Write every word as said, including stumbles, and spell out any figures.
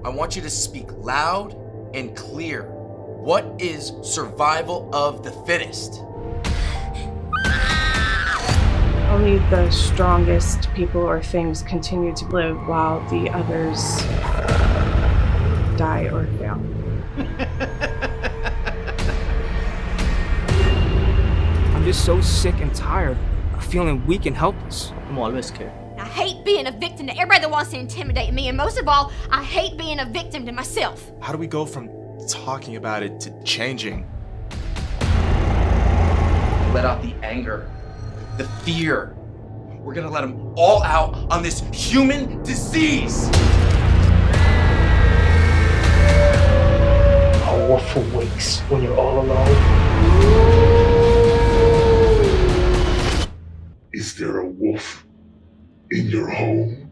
I want you to speak loud and clear. What is survival of the fittest? Only the strongest people or things continue to live while the others die or fail. I'm just so sick and tired of feeling weak and helpless. I'm always scared. I hate being a victim to everybody that wants to intimidate me, and most of all, I hate being a victim to myself. How do we go from talking about it to changing? Let out the anger, the fear. We're gonna let them all out on this human disease. A wolf awakes when you're all alone. Is there a wolf in your home?